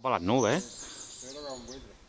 Para las nubes, ¿eh? Espero que un buitre.